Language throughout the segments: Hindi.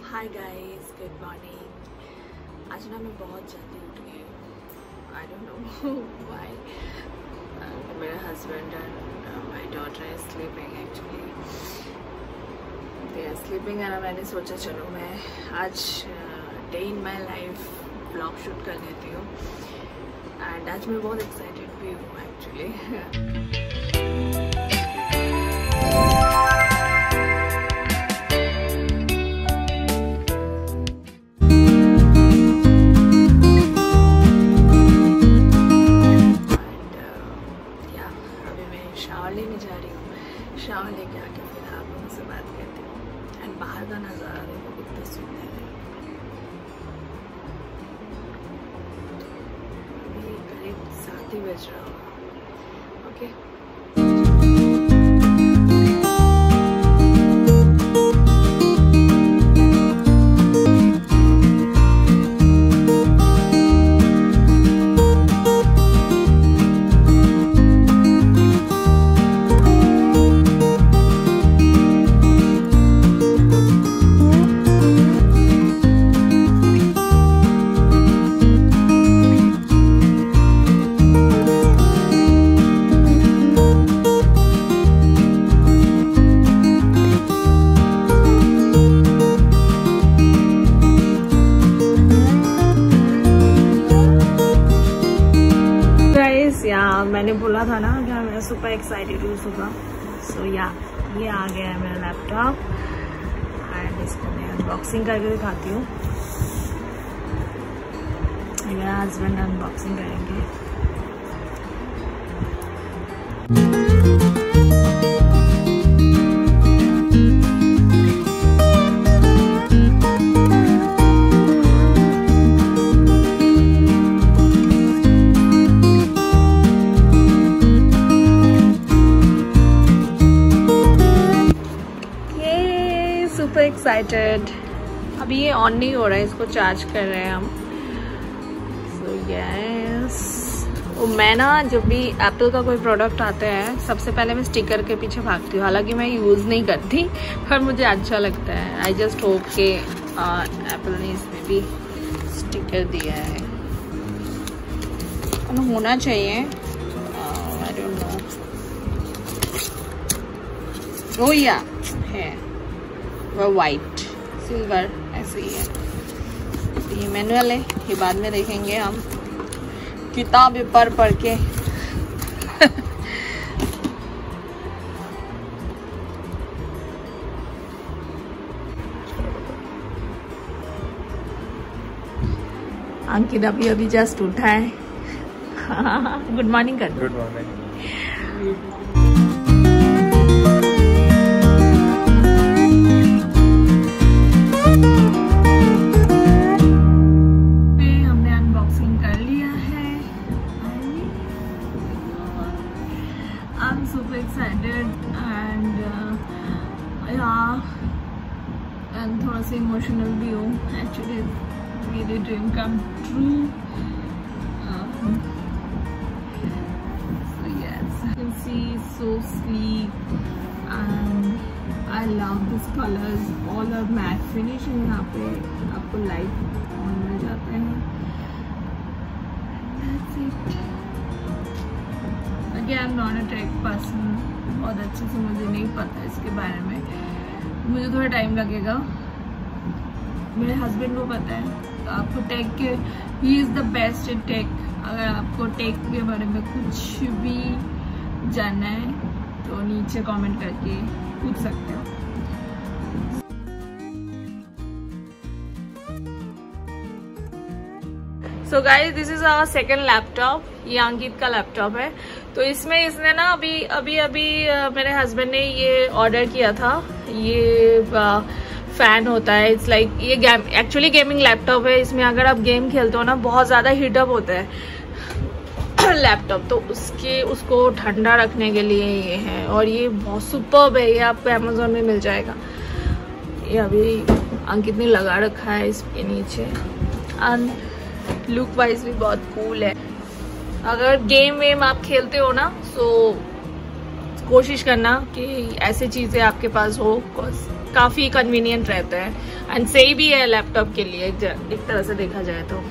Hi guys, good morning. आज ना मैं बहुत जल्दी उठ गई हूँ। I don't know why. मेरा husband and my daughter is sleeping actually. They are sleeping and मैंने सोचा चलो मैं आज day in my life blog shoot कर लेती हूँ। एंड आज मैं बहुत एक्साइटेड भी हूँ एक्चुअली। शावर लेने जा रही हूँ। शावर लेके आके फिर आप लोगों से बात करती हूँ। एंड बाहर का नज़ारा देखो कितना सुंदर है। अभी करीब 7 ही बज रहा होगा। ओके, मैंने बोला था ना कि मैं सुपर एक्साइटेड हूँ सुबह। सो या ये आ गया है मेरा लैपटॉप एंड इसको मैं अनबॉक्सिंग करके दिखाती हूँ। मेरा हस्बैंड अनबॉक्सिंग करेंगे। Super excited. अभी ये ऑन नहीं हो रहा है, इसको चार्ज कर रहे हैं हम। सो यस, मैं ना जब भी एप्पल का कोई प्रोडक्ट आता है सबसे पहले मैं स्टिकर के पीछे भागती हूँ। हालांकि मैं यूज़ नहीं करती पर मुझे अच्छा लगता है। आई जस्ट होप के एप्पल ने इसमें भी स्टिकर दिया है। होना चाहिए। आई डोंट नो। ओ या है वो वाइट सिल्वर ऐसे ही है। ये मैनुअल है, ये बाद में देखेंगे हम किताब पढ़ के। अंकित अभी जस्ट उठा है। गुड मॉर्निंग कर दो। Good morning. I'm super excited and and थोड़ा सा इमोशनल भी हूँ एक्चुअली। मेरी dream come true. So yes, you can see so sleek and I love these colors. All are matte finish है। यहाँ पे आपको लाइट ऑन मिल जाते हैं। That's it. I am not a tech person. बहुत अच्छे से मुझे नहीं पता इसके बारे में, मुझे थोड़ा टाइम लगेगा। मेरे हस्बैंड को पता है। तो आपको टेक के, he is the best in tech. अगर आपको टेक के बारे में कुछ भी जानना है तो नीचे कमेंट करके पूछ सकते हो। So guys, this is our second laptop. ये अंकित का लैपटॉप है। तो इसमें इसने ना अभी मेरे हस्बैंड ने ये ऑर्डर किया था। ये फैन होता है। इट्स लाइक ये एक्चुअली गेमिंग लैपटॉप है। इसमें अगर आप गेम खेलते हो ना बहुत ज़्यादा हीटअप होता है लैपटॉप, तो उसको ठंडा रखने के लिए ये है। और ये बहुत सुपर्ब है। ये आपको अमेजोन में मिल जाएगा। ये अभी अंकित ने लगा रखा है इसके नीचे। एंड लुक वाइज भी बहुत कूल है। अगर गेम वेम आप खेलते हो ना तो कोशिश करना कि ऐसे चीज़ें आपके पास हो। काफ़ी कन्वीनियंट रहता है। एंड सही भी है लैपटॉप के लिए एक तरह से देखा जाए तो।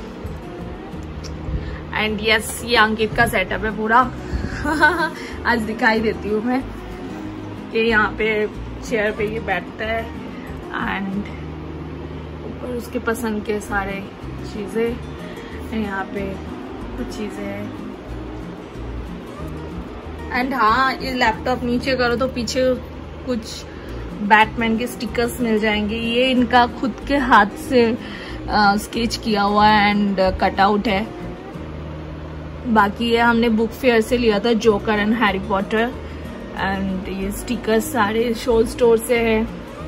एंड यस, ये अंकित का सेटअप है पूरा। आज दिखाई देती हूँ मैं कि यहाँ पे चेयर पे ये बैठता है एंड ऊपर उसके पसंद के सारे चीजें, यहाँ पे कुछ चीजें हैं। एंड हाँ, ये लैपटॉप नीचे करो तो पीछे कुछ बैटमैन के स्टिकर्स मिल जाएंगे। ये इनका खुद के हाथ से स्केच किया हुआ है एंड कटआउट है। बाकी ये हमने बुक फेयर से लिया था, joker and Harry Potter. And ये स्टिकर्स सारे शो स्टोर से है।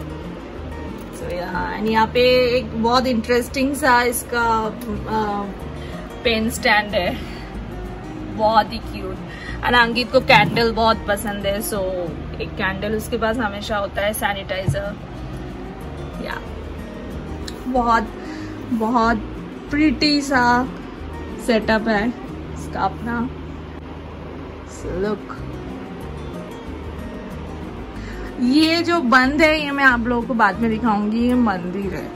एंड यहाँ पे एक बहुत इंटरेस्टिंग सा इसका पेन स्टैंड है, बहुत ही क्यूट। और अंकित को कैंडल बहुत पसंद है, सो एक कैंडल उसके पास हमेशा होता है, सैनिटाइजर। या बहुत बहुत प्रिटी सा सेटअप है इसका अपना। लुक, ये जो बंद है ये मैं आप लोगों को बाद में दिखाऊंगी। ये मंदिर है।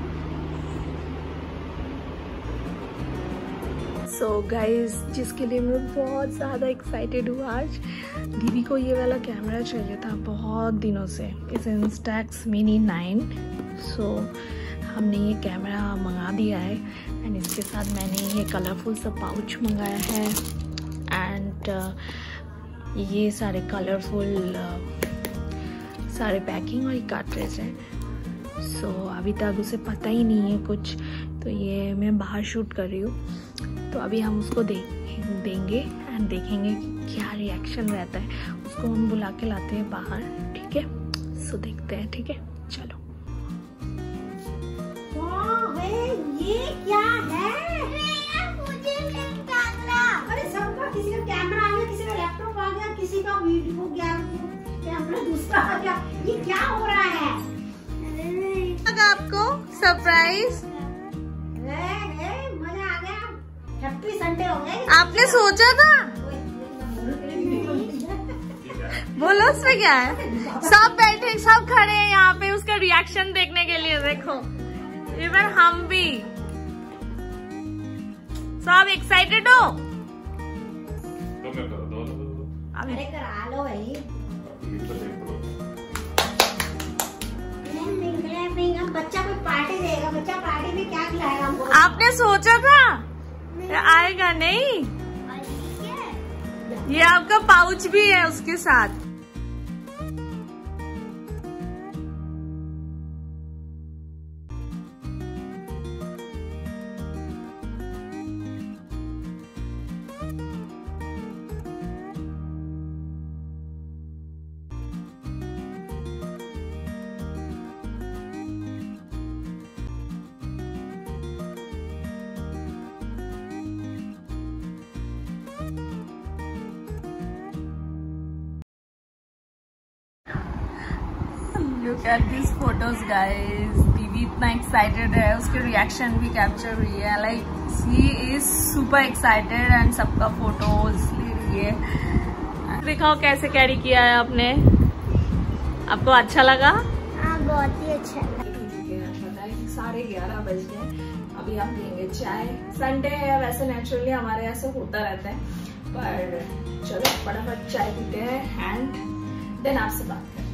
सो गाइज, जिसके लिए मैं बहुत ज़्यादा एक्साइटेड हूँ आज, दीदी को ये वाला कैमरा चाहिए था बहुत दिनों से। इस इंस्टैक्स मिनी 9। सो हमने ये कैमरा मंगा दिया है एंड इसके साथ मैंने ये कलरफुल सा पाउच मंगाया है एंड ये सारे कलरफुल सारे पैकिंग और कार्ट्रिज है। सो अभी तक उसे पता ही नहीं है कुछ, तो ये मैं बाहर शूट कर रही हूँ। तो अभी हम उसको देंगे एंड देखेंगे क्या रिएक्शन रहता है। उसको हम बुला के लाते हैं बाहर, ठीक है? सो देखते हैं, ठीक है? चलो। ये क्या है? अरे सबका, किसी का कैमरा आ गया, किसी का लैपटॉप आ गया, किसी का वीडियो कैमरा दूसरा आ गया। ये क्या हो रहा है? आपको सरप्राइज मजा आ गया। हैप्पी संडे हो गए। आपने सोचा था? बोलो उसमें क्या है? सब बैठे, सब खड़े हैं यहाँ पे उसका रिएक्शन देखने के लिए। देखो, इवन हम भी सब एक्साइटेड हो। अरे करा लो भाई। बच्चा कोई पार्टी देगा, बच्चा पार्टी में क्या खिलाएगा हमको? आपने सोचा था आएगा नहीं? ये आपका पाउच भी है उसके साथ। Look at these photos, guys. दीदी इतना एक्साइटेड है, उसके रिएक्शन भी कैप्चर हुई है। Like he is super excited and सबका फोटोज ले रही है। दिखाओ कैसे कैरी किया है आपने। आपको अच्छा लगा? हाँ, बहुत ही अच्छा लगा। 11:30 बज गए। अभी हम लेंगे चाय। संडे है, वैसे नेचुरली हमारे यहाँ से होता रहता है, पर चलो फटाफट चाय पीते हैं एंड देन आपसे बात करते हैं।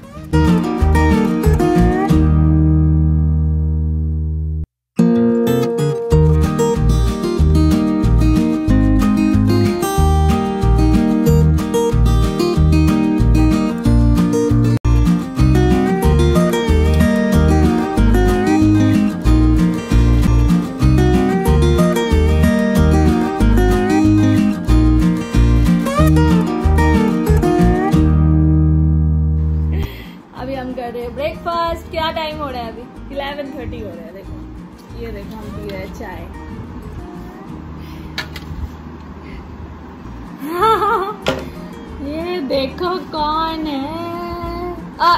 ब्रेकफास्ट। क्या टाइम हो रहा है अभी? 11:30 हो रहा है। देखो, ये देखो हम पी रहे हैं चाय। ये देखो कौन है।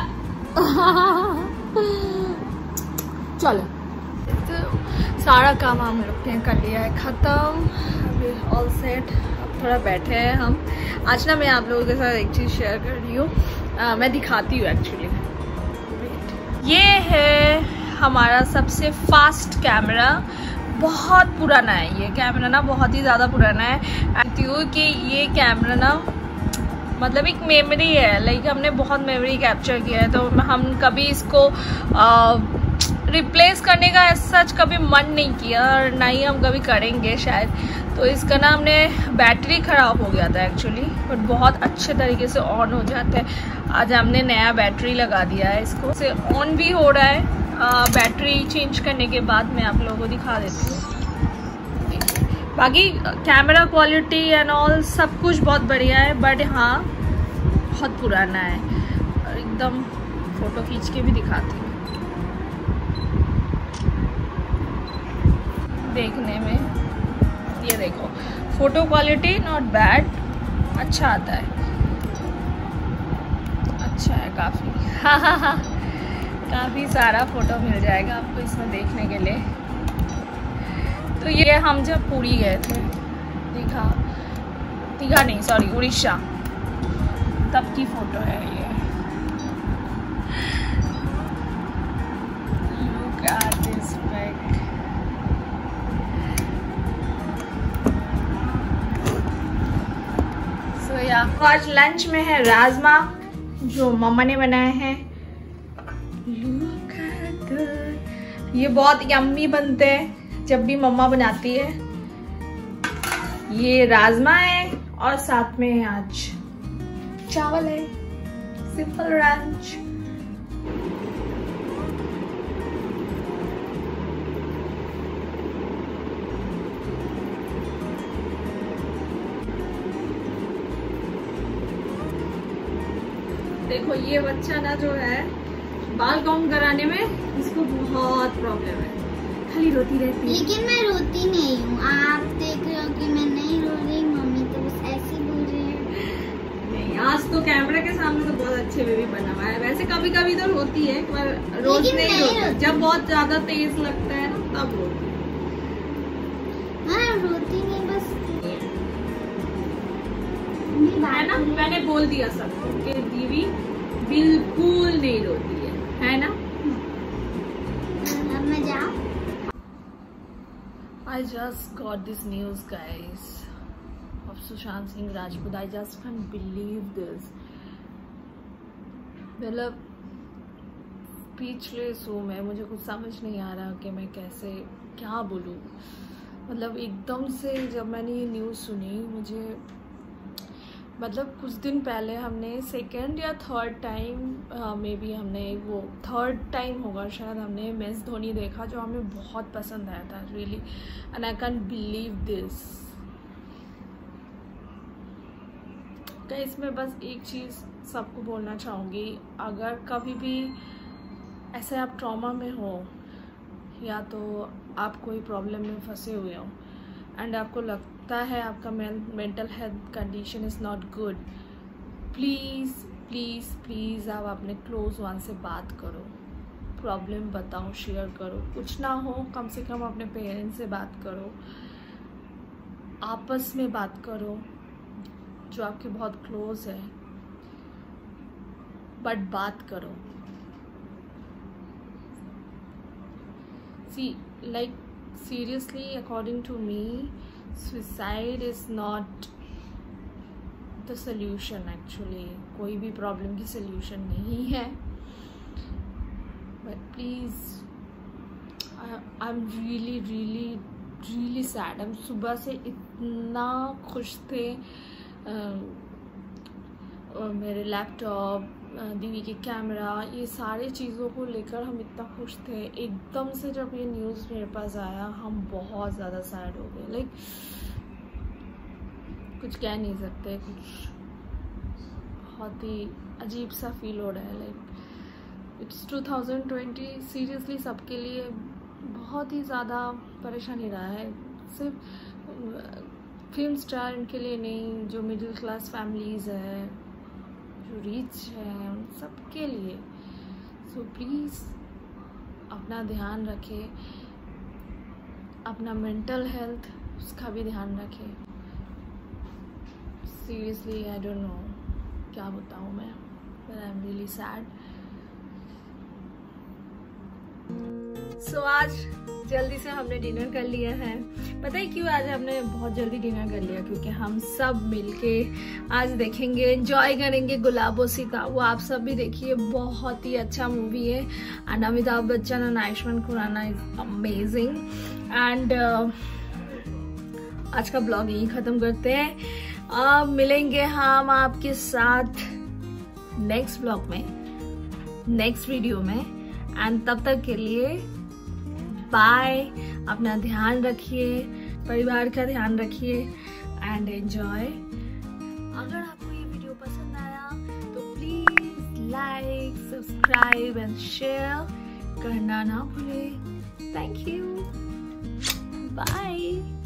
चलो, तो सारा काम हम लोग ने कर लिया है खत्म। अभी ऑल सेट। अब थोड़ा बैठे हैं हम। आज ना मैं आप लोगों के साथ एक चीज शेयर कर रही हूँ। मैं दिखाती हूँ एक्चुअली। ये है हमारा सबसे फास्ट कैमरा। बहुत पुराना है ये कैमरा ना, बहुत ही ज़्यादा पुराना है। कि ये कैमरा ना मतलब एक मेमोरी है, लाइक हमने बहुत मेमोरी कैप्चर किया है, तो हम कभी इसको रिप्लेस करने का सच कभी मन नहीं किया और ना ही हम कभी करेंगे शायद। तो इसका ना हमने बैटरी ख़राब हो गया था एक्चुअली, बट बहुत अच्छे तरीके से ऑन हो जाता है। आज हमने नया बैटरी लगा दिया है, इसको से ऑन भी हो रहा है। बैटरी चेंज करने के बाद मैं आप लोगों को दिखा देती हूँ। बाकी कैमरा क्वालिटी एंड ऑल सब कुछ बहुत बढ़िया है, बट हाँ बहुत पुराना है। और एकदम फ़ोटो खींच के भी दिखाती हूँ। देखने में ये देखो, फ़ोटो क्वालिटी नॉट बैड, अच्छा आता है, अच्छा है काफ़ी। काफ़ी सारा फ़ोटो मिल जाएगा आपको इसमें देखने के लिए। तो ये हम जब पुरी गए थे, दीघा नहीं सॉरी उड़ीसा, तब की फ़ोटो है ये। Look at this pic. So yeah, आज लंच में है राजमा जो मम्मा ने बनाए हैं। Look at that. ये बहुत यम्मी बनते हैं जब भी मम्मा बनाती है। ये राजमा है और साथ में आज चावल है, सिंपल लंच। देखो ये बच्चा ना जो है बाल कॉम कराने में इसको बहुत प्रॉब्लम है, खाली रोती रहती है। लेकिन मैं रोती नहीं हूँ, आप देख रहे हो कि मैं नहीं रो रही, मम्मी तो बस ऐसे बोल रही है। नहीं, आज तो कैमरे के सामने तो बहुत अच्छे बेबी बना हुआ है। वैसे कभी कभी तो रोती है, पर रोज नहीं रोती। जब बहुत ज्यादा तेज लगता है ना तब रोती है। रोती नहीं बस है ना। मैंने बोल दिया सबको कि दीदी बिल्कुल नहीं रोती है ना। अब मैं जाऊँ? I just got this news guys of Sushant Singh Rajput. I just can't believe this. मतलब स्पीचलेस हूँ मैं, मुझे कुछ समझ नहीं आ रहा कि मैं कैसे क्या बोलूँ। मतलब एकदम से जब मैंने ये न्यूज़ सुनी, मुझे मतलब कुछ दिन पहले हमने सेकंड या थर्ड टाइम मे बी हमने वो थर्ड टाइम होगा शायद, हमने MS धोनी देखा जो हमें बहुत पसंद आया था really, and I can believe this. Guys मैं बस एक चीज़ सबको बोलना चाहूँगी, अगर कभी भी ऐसे आप ट्रॉमा में हो या तो आप कोई प्रॉब्लम में फंसे हुए हो एंड आपको लगता है आपका mental health condition is not good, please please please आप अपने क्लोज वन से बात करो, प्रॉब्लम बताओ, शेयर करो। कुछ ना हो कम से कम अपने पेरेंट्स से बात करो, आपस में बात करो जो आपके बहुत क्लोज है, बट बात करो। See like seriously according to me suicide is not the solution actually, कोई भी प्रॉब्लम की solution नहीं है, but please I'm really really really sad। हम सुबह से इतना खुश थे, मेरे लैपटॉप, दीदी के कैमरा, ये सारे चीज़ों को लेकर हम इतना खुश थे। एकदम से जब ये न्यूज़ मेरे पास आया हम बहुत ज़्यादा सैड हो गए, लाइक कुछ कह नहीं सकते, कुछ बहुत ही अजीब सा फील हो रहा है। लाइक इट्स 2020 सीरियसली सबके लिए बहुत ही ज़्यादा परेशानी रहा है, सिर्फ फिल्म स्टार इनके लिए नहीं, जो मिडिल क्लास फैमिलीज़ है, जो रिच है, उन सबके लिए। सो प्लीज़ अपना ध्यान रखें, अपना मेंटल हेल्थ उसका भी ध्यान रखें। सीरियसली आई डोंट नो क्या बताऊँ मैं, but I am really sad. So आज जल्दी से हमने डिनर कर लिया है। पता है क्यों आज हमने बहुत जल्दी डिनर कर लिया? क्योंकि हम सब मिलके आज देखेंगे, एंजॉय करेंगे गुलाबो सीता। वो आप सब भी देखिए, बहुत ही अच्छा मूवी है एंड अमिताभ बच्चन और Ayushmann Khurana is amazing. And आज का ब्लॉग यही खत्म करते हैं। अब मिलेंगे हम आपके साथ नेक्स्ट ब्लॉग में, नेक्स्ट वीडियो में, एंड तब तक के लिए बाय। अपना ध्यान रखिए, परिवार का ध्यान रखिए एंड एंजॉय। अगर आपको ये वीडियो पसंद आया तो please like, subscribe and share करना ना भूलें। Thank you, bye.